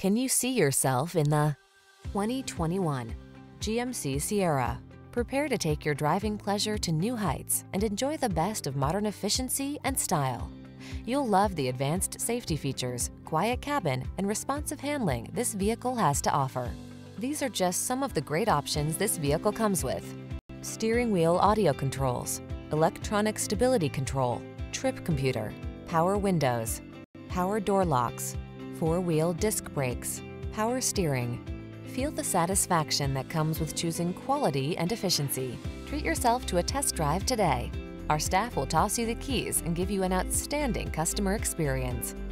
Can you see yourself in the 2021 GMC Sierra? Prepare to take your driving pleasure to new heights and enjoy the best of modern efficiency and style. You'll love the advanced safety features, quiet cabin, and responsive handling this vehicle has to offer. These are just some of the great options this vehicle comes with: steering wheel audio controls, electronic stability control, trip computer, power windows, power door locks, four-wheel disc brakes, power steering. Feel the satisfaction that comes with choosing quality and efficiency. Treat yourself to a test drive today. Our staff will toss you the keys and give you an outstanding customer experience.